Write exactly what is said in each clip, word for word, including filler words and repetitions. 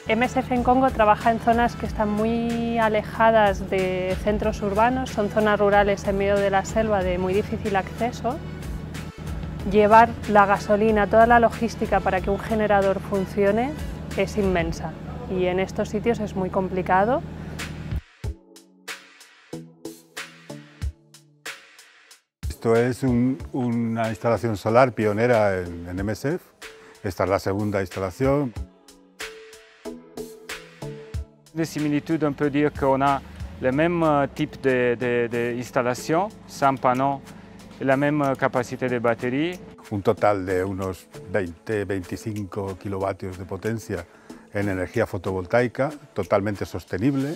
M S F en Congo trabaja en zonas que están muy alejadas de centros urbanos, son zonas rurales en medio de la selva de muy difícil acceso. Llevar la gasolina, toda la logística para que un generador funcione es inmensa y en estos sitios es muy complicado. Esto es un, una instalación solar pionera en, en M S F. Esta es la segunda instalación. De similitudes, on peut dire qu'on a le même type d'installation, de, de, de sans panneaux, la même capacité de batterie. Un total de unos veinte a veinticinco kilovatios de potencia en energía fotovoltaica, totalmente sostenible.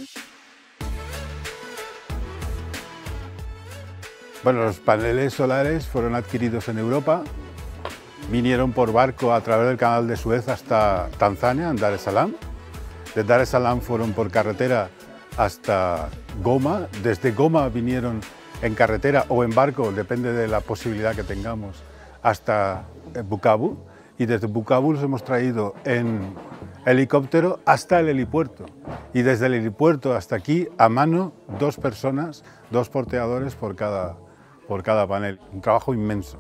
Bueno, los paneles solares fueron adquiridos en Europa, vinieron por barco a través del canal de Suez hasta Tanzania, en Dar es Salaam. De Dar es Salaam fueron por carretera hasta Goma, desde Goma vinieron en carretera o en barco, depende de la posibilidad que tengamos, hasta Bukavu, y desde Bukavu los hemos traído en helicóptero hasta el helipuerto, y desde el helipuerto hasta aquí a mano dos personas, dos porteadores por cada, por cada panel, un trabajo inmenso.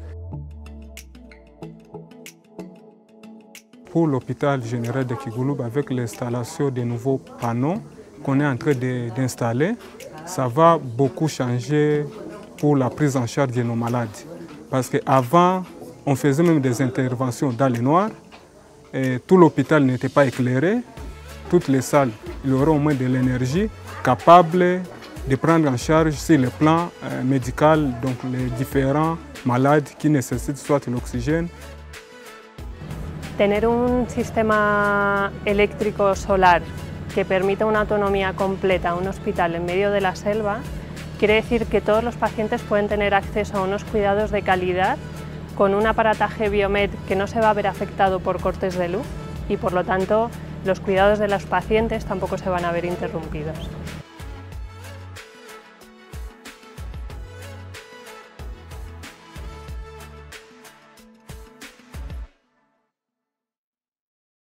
Pour l'hôpital général de Kigulube, avec l'installation des nouveaux panneaux qu'on est en train d'installer, ça va beaucoup changer pour la prise en charge de nos malades. Parce qu'avant, on faisait même des interventions dans le noir, et tout l'hôpital n'était pas éclairé, toutes les salles, il y aurait au moins de l'énergie capable de prendre en charge sur le plan euh, médical donc les différents malades qui nécessitent soit l'oxygène. Tener un sistema eléctrico solar que permita una autonomía completa a un hospital en medio de la selva quiere decir que todos los pacientes pueden tener acceso a unos cuidados de calidad con un aparataje biomed que no se va a ver afectado por cortes de luz y por lo tanto los cuidados de los pacientes tampoco se van a ver interrumpidos.